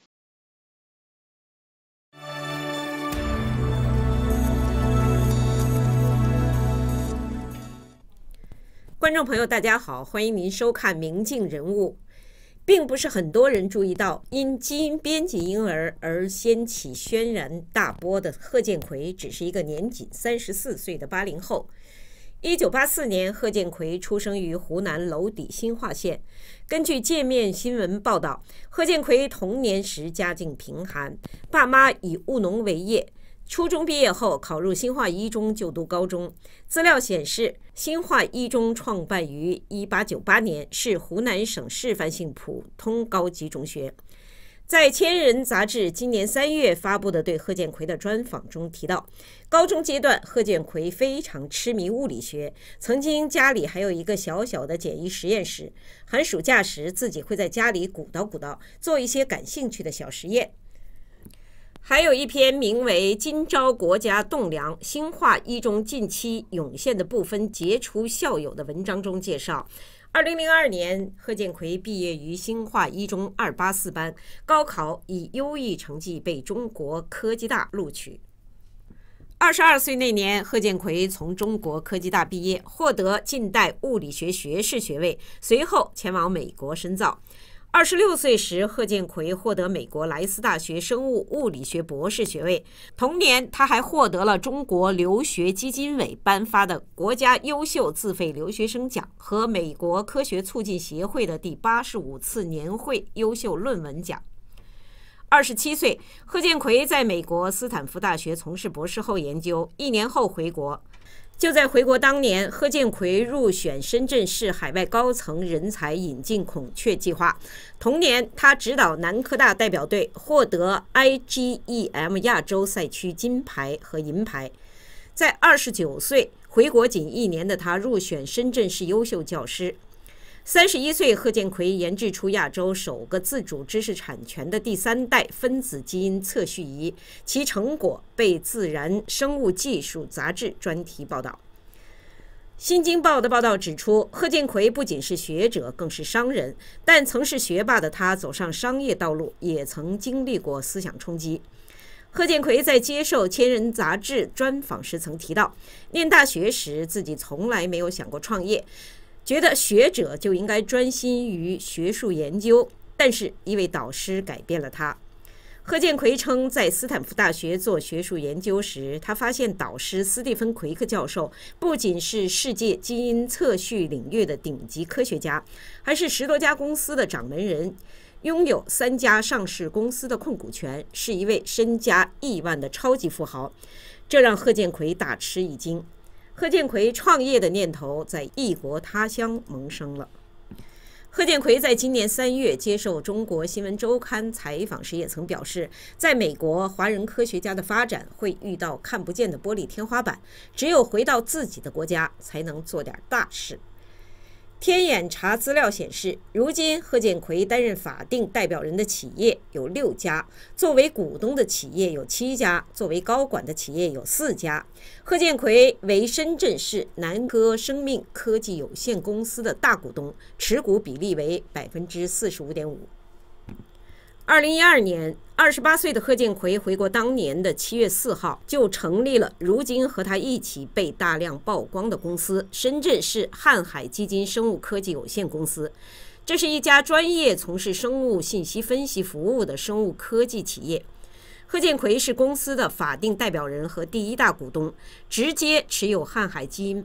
观众朋友，大家好，欢迎您收看《明镜人物》。并不是很多人注意到，因基因编辑婴儿而掀起轩然大波的贺建奎，只是一个年仅34岁的80后。1984年，贺建奎出生于湖南娄底新化县。根据界面新闻报道，贺建奎童年时家境贫寒，爸妈以务农为业。初中毕业后，考入新化一中就读高中。资料显示，新化一中创办于1898年，是湖南省示范性普通高级中学。在《千人》杂志今年3月发布的对贺建奎的专访中提到，高中阶段贺建奎非常痴迷物理学，曾经家里还有一个小小的简易实验室，寒暑假时自己会在家里鼓捣，做一些感兴趣的小实验。还有一篇名为《今朝国家栋梁：新化一中近期涌现的部分杰出校友》的文章中介绍，2002年，贺建奎毕业于新化一中284班，高考以优异成绩被中国科技大录取。22岁那年，贺建奎从中国科技大毕业，获得近代物理学学士学位，随后前往美国深造。26岁时，贺建奎获得美国莱斯大学生物物理学博士学位。同年，他还获得了中国留学基金委颁发的国家优秀自费留学生奖和美国科学促进协会的第85次年会优秀论文奖。27岁，贺建奎在美国斯坦福大学从事博士后研究，1年后回国。就在回国当年，贺建奎入选深圳市海外高层人才引进孔雀计划。同年，他指导南科大代表队获得 IGEM 亚洲赛区金牌和银牌。在29岁回国仅1年的他入选深圳市优秀教师。31岁，贺建奎研制出亚洲首个自主知识产权的第3代分子基因测序仪，其成果被《自然生物技术》杂志专题报道。新京报的报道指出，贺建奎不仅是学者，更是商人，但曾是学霸的他走上商业道路，也曾经历过思想冲击。贺建奎在接受《千人》杂志专访时曾提到，念大学时自己从来没有想过创业，觉得学者就应该专心于学术研究，但是一位导师改变了他。贺建奎称，在斯坦福大学做学术研究时，他发现导师斯蒂芬·奎克教授不仅是世界基因测序领域的顶级科学家，还是10多家公司的掌门人，拥有3家上市公司的控股权，是一位身家亿万的超级富豪。这让贺建奎大吃一惊。贺建奎创业的念头在异国他乡萌生了。贺建奎在今年3月接受中国新闻周刊采访时也曾表示，在美国，华人科学家的发展会遇到看不见的玻璃天花板，只有回到自己的国家才能做点大事。天眼查资料显示，如今贺建奎担任法定代表人的企业有6家，作为股东的企业有7家，作为高管的企业有4家。贺建奎为深圳市南科生命科技有限公司的大股东，持股比例为 45.5%。2012年，28岁的贺建奎回国当年的7月4号就成立了如今和他一起被大量曝光的公司——深圳市瀚海基金生物科技有限公司。 这是一家专业从事生物信息分析服务的生物科技企业。贺建奎是公司的法定代表人和第一大股东，直接持有瀚海基因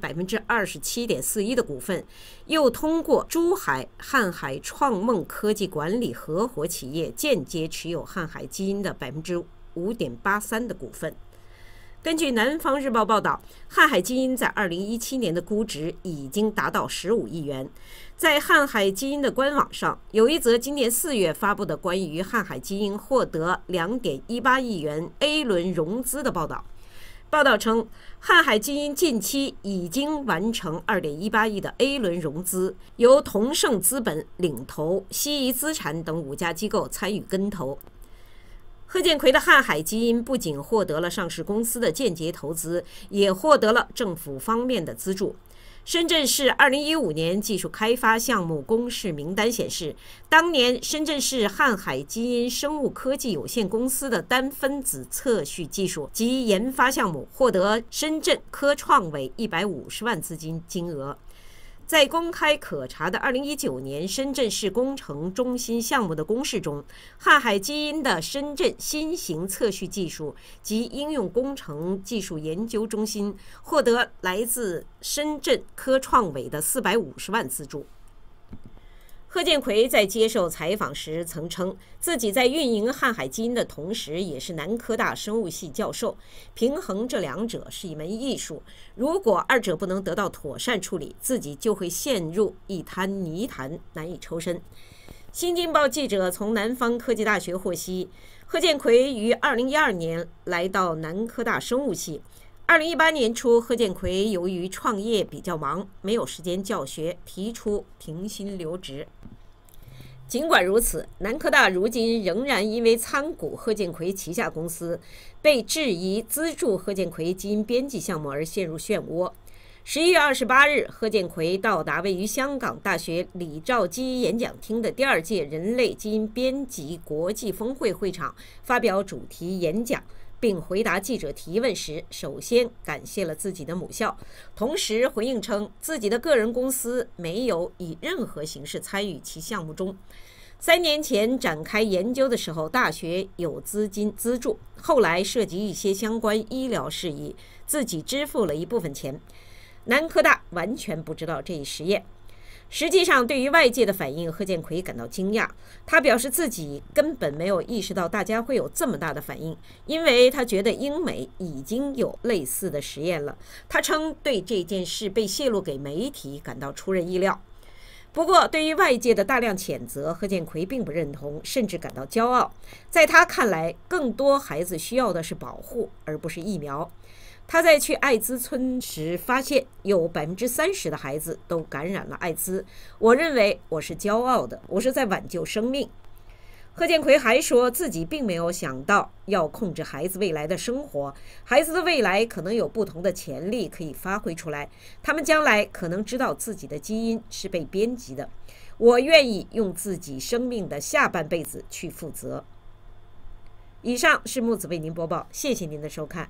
27.41%的股份，又通过珠海瀚海创梦科技管理合伙企业间接持有瀚海基因的5.83%的股份。根据南方日报报道，瀚海基因在2017年的估值已经达到15亿元。在瀚海基因的官网上，有一则今年4月发布的关于瀚海基因获得2.18亿元 A 轮融资的报道。报道称，瀚海基因近期已经完成2.18亿的 A 轮融资，由同盛资本领投，西夷资产等5家机构参与跟投。贺建奎的瀚海基因不仅获得了上市公司的间接投资，也获得了政府方面的资助。深圳市2015年技术开发项目公示名单显示，当年深圳市瀚海基因生物科技有限公司的单分子测序技术及研发项目获得深圳科创委150万资金金额。在公开可查的2019年深圳市工程中心项目的公示中，瀚海基因的深圳新型测序技术及应用工程技术研究中心获得来自深圳科创委的450万资助。贺建奎在接受采访时曾称，自己在运营瀚海基因的同时，也是南科大生物系教授，平衡这两者是一门艺术。如果二者不能得到妥善处理，自己就会陷入一滩泥潭，难以抽身。新京报记者从南方科技大学获悉，贺建奎于2012年来到南科大生物系。2018年初，贺建奎由于创业比较忙，没有时间教学，提出停薪留职。尽管如此，南科大如今仍然因为参股贺建奎旗下公司被质疑资助贺建奎基因编辑项目而陷入漩涡。11月28日，贺建奎到达位于香港大学李兆基演讲厅的第2届人类基因编辑国际峰会会场，发表主题演讲，并回答记者提问时，首先感谢了自己的母校，同时回应称自己的个人公司没有以任何形式参与其项目中。3年前展开研究的时候，大学有资金资助，后来涉及一些相关医疗事宜，自己支付了一部分钱。南科大完全不知道这一实验。实际上，对于外界的反应，贺建奎感到惊讶。他表示自己根本没有意识到大家会有这么大的反应，因为他觉得英美已经有类似的实验了。他称对这件事被泄露给媒体感到出人意料。不过，对于外界的大量谴责，贺建奎并不认同，甚至感到骄傲。在他看来，更多孩子需要的是保护，而不是疫苗。他在去艾滋村时发现，有30%的孩子都感染了艾滋。我认为我是骄傲的，我是在挽救生命。贺建奎还说自己并没有想到要控制孩子未来的生活，孩子的未来可能有不同的潜力可以发挥出来，他们将来可能知道自己的基因是被编辑的。我愿意用自己生命的下半辈子去负责。以上是木子为您播报，谢谢您的收看。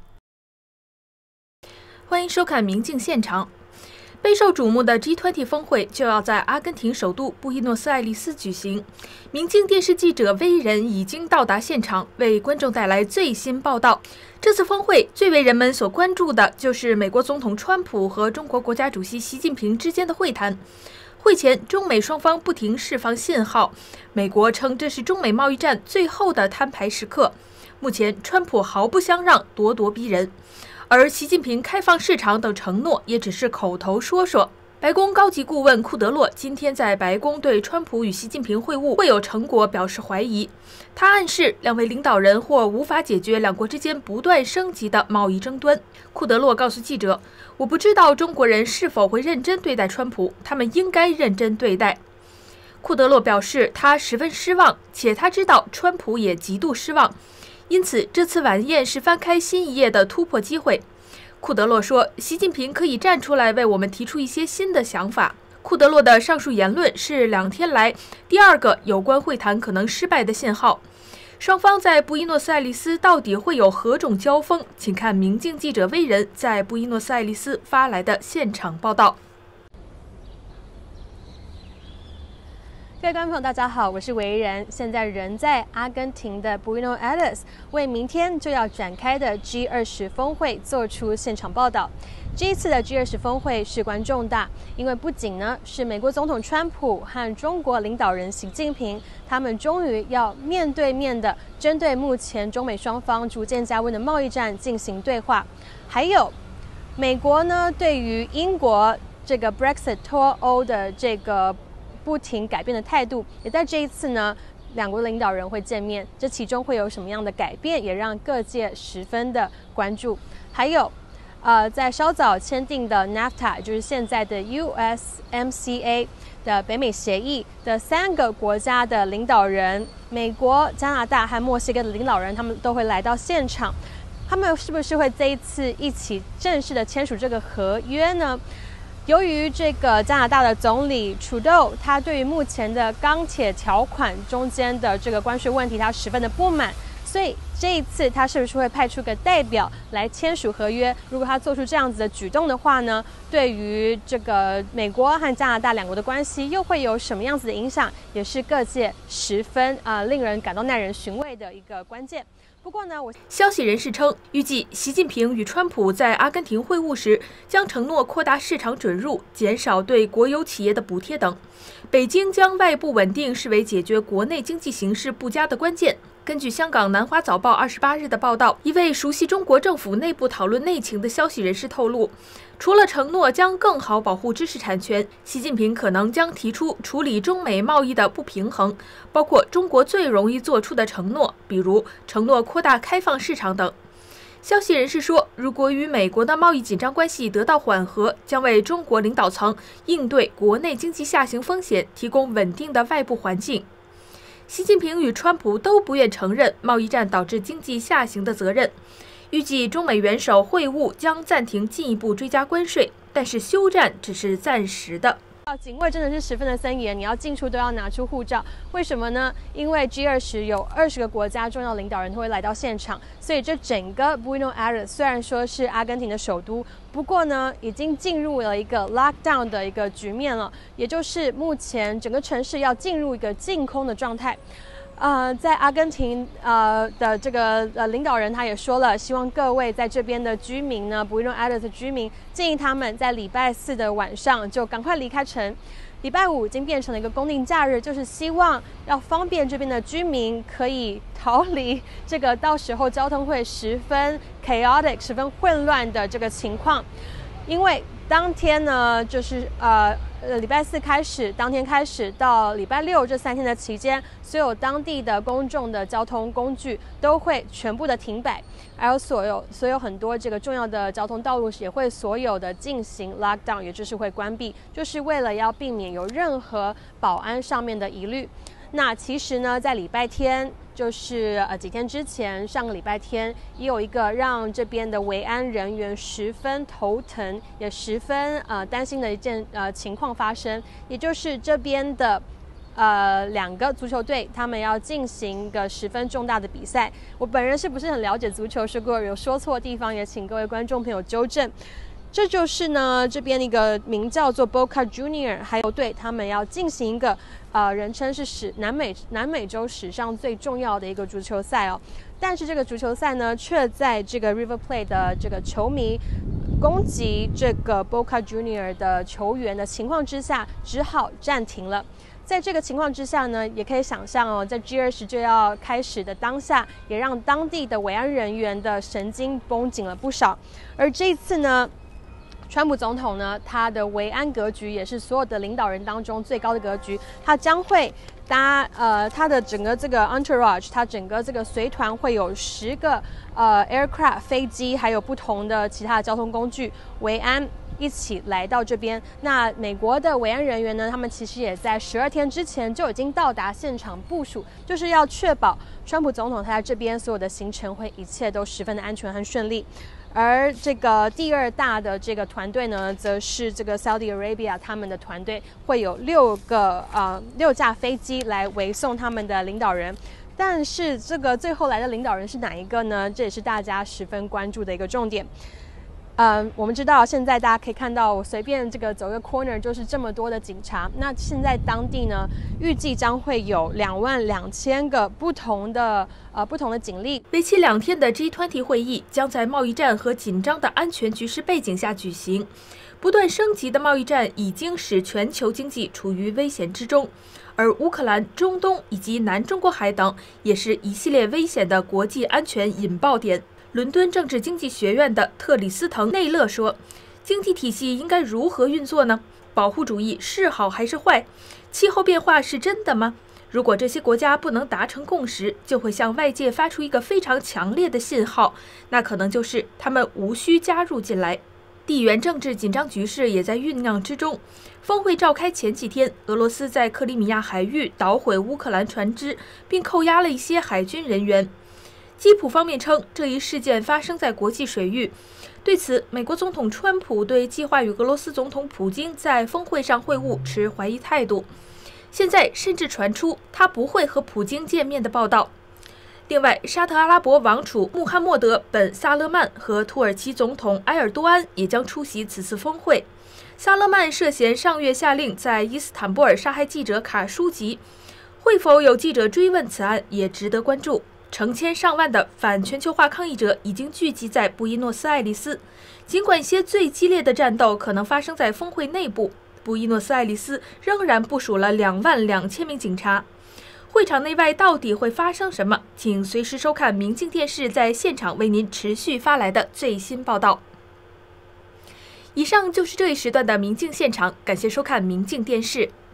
欢迎收看《明镜现场》。备受瞩目的 G20 峰会就要在阿根廷首都布宜诺斯艾利斯举行。明镜电视记者威人已经到达现场，为观众带来最新报道。这次峰会最为人们所关注的就是美国总统川普和中国国家主席习近平之间的会谈。会前，中美双方不停释放信号。美国称这是中美贸易战最后的摊牌时刻。目前，川普毫不相让，咄咄逼人。而习近平开放市场等承诺也只是口头说说。白宫高级顾问库德洛今天在白宫对川普与习近平会晤会有成果表示怀疑，他暗示两位领导人或无法解决两国之间不断升级的贸易争端。库德洛告诉记者：“我不知道中国人是否会认真对待川普，他们应该认真对待。”库德洛表示他十分失望，且他知道川普也极度失望。因此，这次晚宴是翻开新一页的突破机会。库德洛说，习近平可以站出来为我们提出一些新的想法。库德洛的上述言论是2天来第2个有关会谈可能失败的信号。双方在布宜诺斯艾利斯到底会有何种交锋？请看明镜记者威人在布宜诺斯艾利斯发来的现场报道。 各位观众朋友，大家好，我是维然，现在人在阿根廷的 Buenos Aires， 为明天就要展开的 G20 峰会做出现场报道。这一次的 G20 峰会事关重大，因为不仅呢是美国总统川普和中国领导人习近平，他们终于要面对面的针对目前中美双方逐渐加温的贸易战进行对话，还有美国呢对于英国这个 Brexit 脱欧的这个不停改变的态度，也在这一次呢，两国领导人会见面，这其中会有什么样的改变，也让各界十分的关注。还有，在稍早签订的 NAFTA， 就是现在的 USMCA 的北美协议的3个国家的领导人，美国、加拿大和墨西哥的领导人，他们都会来到现场。他们是不是会这一次一起正式的签署这个合约呢？由于这个加拿大的总理Trudeau，他对于目前的钢铁条款中间的这个关税问题，他十分的不满，所以这一次他是不是会派出个代表来签署合约？如果他做出这样子的举动的话呢，对于这个美国和加拿大两国的关系又会有什么样子的影响？也是各界十分令人感到耐人寻味的一个关键。不过呢， 消息人士称，预计习近平与川普在阿根廷会晤时，将承诺扩大市场准入、减少对国有企业的补贴等。北京将外部稳定视为解决国内经济形势不佳的关键。根据香港南华早报28日的报道，一位熟悉中国政府内部讨论内情的消息人士透露，除了承诺将更好保护知识产权，习近平可能将提出处理中美贸易的不平衡，包括中国最容易做出的承诺，比如承诺扩大开放市场等。消息人士说，如果与美国的贸易紧张关系得到缓和，将为中国领导层应对国内经济下行风险提供稳定的外部环境。习近平与川普都不愿承认贸易战导致经济下行的责任。预计中美元首会晤将暂停进一步追加关税，但是休战只是暂时的。 警卫真的是十分的森严，你要进出都要拿出护照。为什么呢？因为 G20 有20个国家重要领导人都会来到现场，所以这整个 Buenos Aires 虽然说是阿根廷的首都，不过呢，已经进入了一个 lockdown 的一个局面了，也就是目前整个城市要进入一个净空的状态。在阿根廷的这个领导人他也说了，希望各位在这边的居民呢 Buenos Aires 的居民，建议他们在礼拜4的晚上就赶快离开城。礼拜5已经变成了一个公定假日，就是希望要方便这边的居民可以逃离这个到时候交通会十分 chaotic 十分混乱的这个情况。因为当天呢就是礼拜4开始，当天开始到礼拜6这3天的期间，所有当地的公众的交通工具都会全部的停摆，还有所有很多这个重要的交通道路也会所有的进行 lockdown， 也就是会关闭，就是为了要避免有任何保安上面的疑虑。那其实呢，在礼拜天，就是几天之前，上个礼拜天也有一个让这边的维安人员十分头疼，也十分担心的一件情况发生，也就是这边的2个足球队，他们要进行一个十分重大的比赛。我本人是不是很了解足球，如果有说错的地方，也请各位观众朋友纠正。这就是呢，这边一个名叫做 Boca Junior 还有队，他们要进行一个人称是南美洲史上最重要的一个足球赛哦。但是这个足球赛呢，却在这个 River Plate 的这个球迷攻击这个 Boca Junior 的球员的情况之下，只好暂停了。在这个情况之下呢，也可以想象哦，在 G20 就要开始的当下，也让当地的维安人员的神经绷紧了不少。而这一次呢，川普总统呢，他的维安格局也是所有的领导人当中最高的格局。他将会他的整个这个 entourage， 他整个这个随团会有10个aircraft 飞机，还有不同的其他的交通工具维安一起来到这边。那美国的维安人员呢，他们其实也在12天之前就已经到达现场部署，就是要确保川普总统他在这边所有的行程会一切都十分的安全和顺利。而这个第2大的这个团队呢，则是这个 Saudi Arabia 他们的团队，会有6架飞机来维送他们的领导人。但是这个最后来的领导人是哪一个呢？这也是大家十分关注的一个重点。 我们知道现在大家可以看到，我随便这个走一个 corner 就是这么多的警察。那现在当地呢，预计将会有22000个不同的警力。 为期2天的 G20 会议将在贸易战和紧张的安全局势背景下举行。不断升级的贸易战已经使全球经济处于危险之中，而乌克兰、中东以及南中国海等也是一系列危险的国际安全引爆点。伦敦政治经济学院的特里斯滕·内勒说：“经济体系应该如何运作呢？保护主义是好还是坏？气候变化是真的吗？如果这些国家不能达成共识，就会向外界发出一个非常强烈的信号，那可能就是他们无需加入进来。”地缘政治紧张局势也在酝酿之中。峰会召开前几天，俄罗斯在克里米亚海域捣毁乌克兰船只，并扣押了一些海军人员。基辅方面称，这一事件发生在国际水域。对此，美国总统川普对计划与俄罗斯总统普京在峰会上会晤持怀疑态度。现在甚至传出他不会和普京见面的报道。另外，沙特阿拉伯王储穆罕默德·本·萨勒曼和土耳其总统埃尔多安也将出席此次峰会。萨勒曼涉嫌上月下令在伊斯坦布尔杀害记者卡舒吉，会否有记者追问此案也值得关注。成千上万的反全球化抗议者已经聚集在布宜诺斯艾利斯，尽管一些最激烈的战斗可能发生在峰会内部，布宜诺斯艾利斯仍然部署了22000名警察。会场内外到底会发生什么？请随时收看明镜电视在现场为您持续发来的最新报道。以上就是这一时段的明镜现场，感谢收看明镜电视。